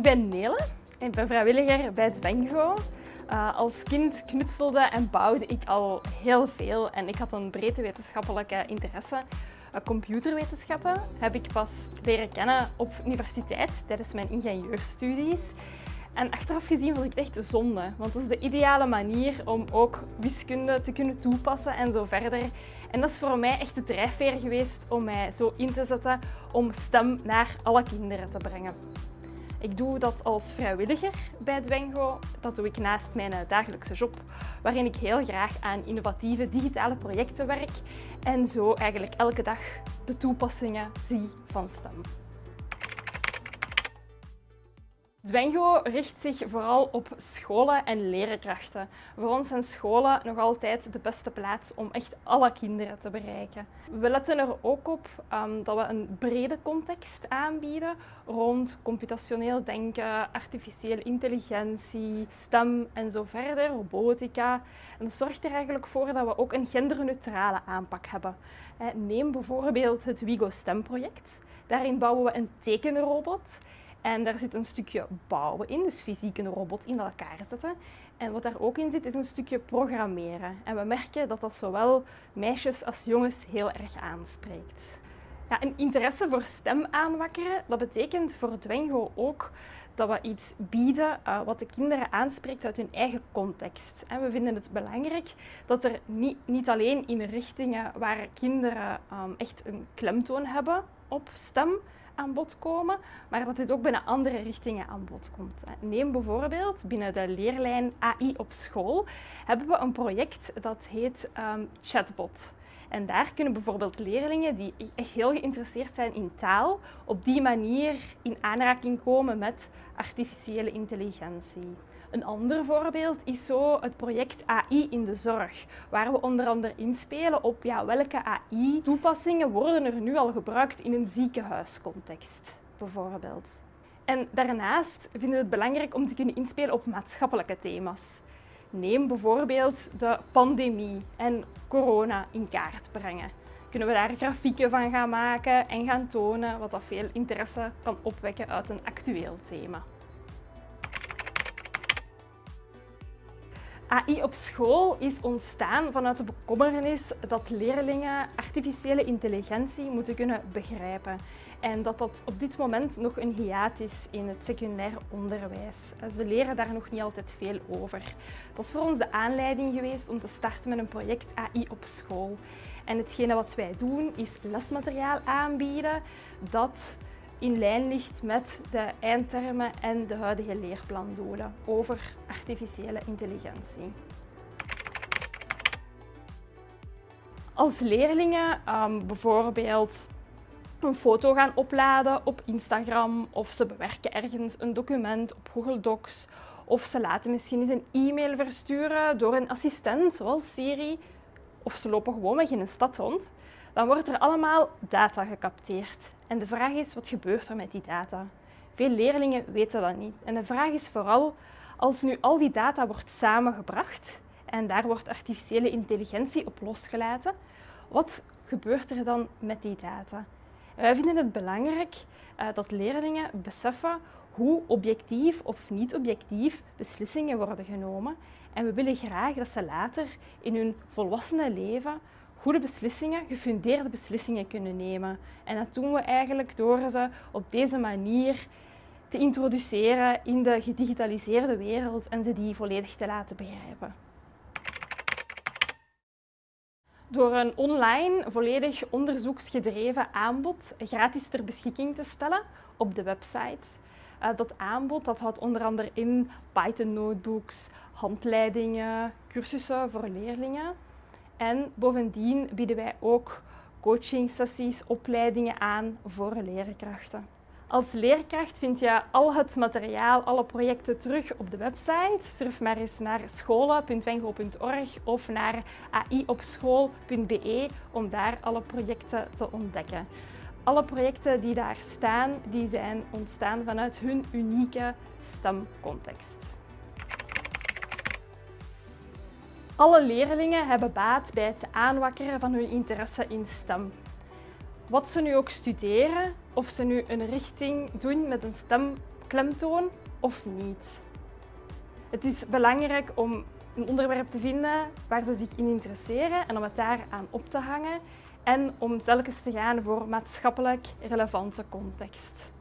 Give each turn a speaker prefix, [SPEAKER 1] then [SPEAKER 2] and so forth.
[SPEAKER 1] ben Nele, ik ben vrijwilliger bij Dwengo. Als kind knutselde en bouwde ik al heel veel en ik had een breed wetenschappelijke interesse. Computerwetenschappen heb ik pas leren kennen op universiteit tijdens mijn ingenieurstudies. En achteraf gezien vond ik het echt zonde, want dat is de ideale manier om ook wiskunde te kunnen toepassen en zo verder. En dat is voor mij echt de drijfveer geweest om mij zo in te zetten om STEM naar alle kinderen te brengen. Ik doe dat als vrijwilliger bij Dwengo. Dat doe ik naast mijn dagelijkse job, waarin ik heel graag aan innovatieve digitale projecten werk en zo eigenlijk elke dag de toepassingen zie van STEM. Dwengo richt zich vooral op scholen en leerkrachten. Voor ons zijn scholen nog altijd de beste plaats om echt alle kinderen te bereiken. We letten er ook op dat we een brede context aanbieden rond computationeel denken, artificiële intelligentie, STEM en zo verder, robotica. En dat zorgt er eigenlijk voor dat we ook een genderneutrale aanpak hebben. Neem bijvoorbeeld het WIGO STEM-project. Daarin bouwen we een tekenrobot. En daar zit een stukje bouwen in, dus fysiek een robot in elkaar zetten. En wat daar ook in zit, is een stukje programmeren. En we merken dat dat zowel meisjes als jongens heel erg aanspreekt. Ja, een interesse voor STEM aanwakkeren, dat betekent voor Dwengo ook dat we iets bieden wat de kinderen aanspreekt uit hun eigen context. En we vinden het belangrijk dat er niet alleen in richtingen waar kinderen echt een klemtoon hebben op STEM, aan bod komen, maar dat dit ook binnen andere richtingen aan bod komt. Neem bijvoorbeeld binnen de leerlijn AI op school hebben we een project dat heet Chatbot. En daar kunnen bijvoorbeeld leerlingen die echt heel geïnteresseerd zijn in taal op die manier in aanraking komen met artificiële intelligentie. Een ander voorbeeld is zo het project AI in de zorg, waar we onder andere inspelen op welke AI-toepassingen worden er nu al gebruikt in een ziekenhuiscontext, bijvoorbeeld. En daarnaast vinden we het belangrijk om te kunnen inspelen op maatschappelijke thema's. Neem bijvoorbeeld de pandemie en corona in kaart brengen. Kunnen we daar grafieken van gaan maken en gaan tonen, wat dat veel interesse kan opwekken uit een actueel thema. AI op school is ontstaan vanuit de bekommernis dat leerlingen artificiële intelligentie moeten kunnen begrijpen. En dat dat op dit moment nog een hiaat is in het secundair onderwijs. Ze leren daar nog niet altijd veel over. Dat is voor ons de aanleiding geweest om te starten met een project AI op school. En hetgene wat wij doen is lesmateriaal aanbieden dat in lijn ligt met de eindtermen en de huidige leerplandoelen over artificiële intelligentie. Als leerlingen bijvoorbeeld een foto gaan opladen op Instagram of ze bewerken ergens een document op Google Docs of ze laten misschien eens een e-mail versturen door een assistent zoals Siri of ze lopen gewoonweg in een stad rond, dan wordt er allemaal data gecapteerd. En de vraag is, wat gebeurt er met die data? Veel leerlingen weten dat niet. En de vraag is vooral, als nu al die data wordt samengebracht en daar wordt artificiële intelligentie op losgelaten, wat gebeurt er dan met die data? En wij vinden het belangrijk dat leerlingen beseffen hoe objectief of niet objectief beslissingen worden genomen. En we willen graag dat ze later in hun volwassene leven goede beslissingen, gefundeerde beslissingen kunnen nemen. En dat doen we eigenlijk door ze op deze manier te introduceren in de gedigitaliseerde wereld en ze die volledig te laten begrijpen. Door een online, volledig onderzoeksgedreven aanbod gratis ter beschikking te stellen op de website. Dat aanbod dat houdt onder andere in Python notebooks, handleidingen, cursussen voor leerlingen. En bovendien bieden wij ook coachingsessies, opleidingen aan voor leerkrachten. Als leerkracht vind je al het materiaal, alle projecten terug op de website. Surf maar eens naar scholen.dwengo.org of naar aiopschool.be om daar alle projecten te ontdekken. Alle projecten die daar staan, die zijn ontstaan vanuit hun unieke STEM-context. Alle leerlingen hebben baat bij het aanwakkeren van hun interesse in STEM. Wat ze nu ook studeren, of ze nu een richting doen met een STEM klemtoon of niet. Het is belangrijk om een onderwerp te vinden waar ze zich in interesseren en om het daar aan op te hangen en om telkens te gaan voor maatschappelijk relevante context.